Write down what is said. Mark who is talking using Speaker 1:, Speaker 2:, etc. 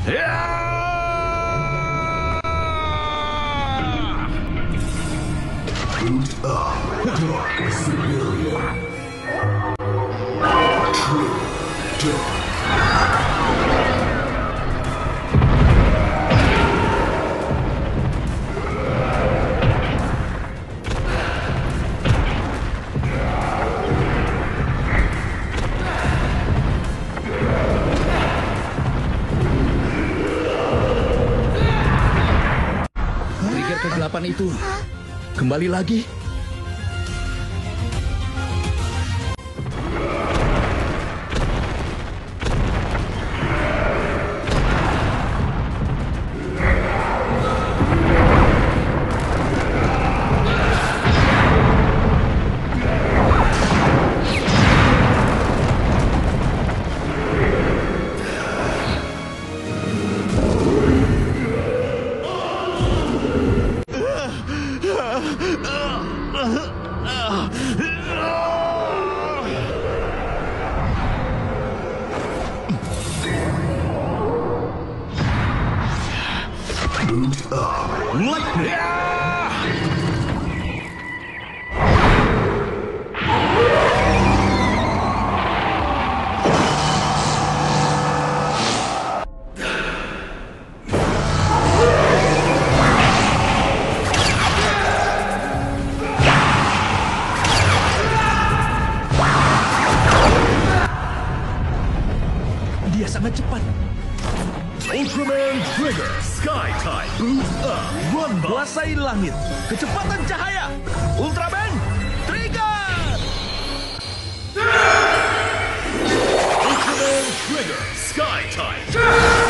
Speaker 1: Boot up, Dark Superior. True Dark.
Speaker 2: Trigger kegelapan itu kembali lagi.
Speaker 1: Boot up, Lightning.
Speaker 2: Dia sangat cepat.
Speaker 3: Ultraman Trigger, Sky Type, Boot Up, Run Ball.
Speaker 2: Kuasai langit, kecepatan cahaya. Ultraman Trigger!
Speaker 3: Ultraman Trigger, Sky Type.